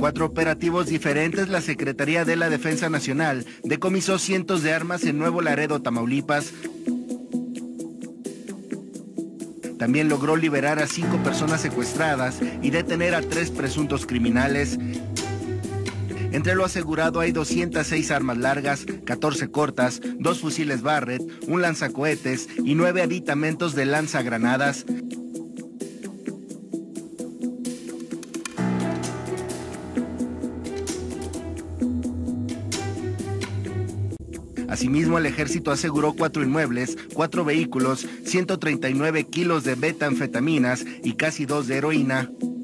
4 operativos diferentes, la Secretaría de la Defensa Nacional decomisó cientos de armas en Nuevo Laredo, Tamaulipas. También logró liberar a 5 personas secuestradas y detener a 3 presuntos criminales. Entre lo asegurado hay 206 armas largas, 14 cortas, 2 fusiles Barrett, un lanzacohetes y 9 aditamentos de lanzagranadas. Asimismo, el ejército aseguró 4 inmuebles, 4 vehículos, 139 kilos de betanfetaminas y casi 2 de heroína.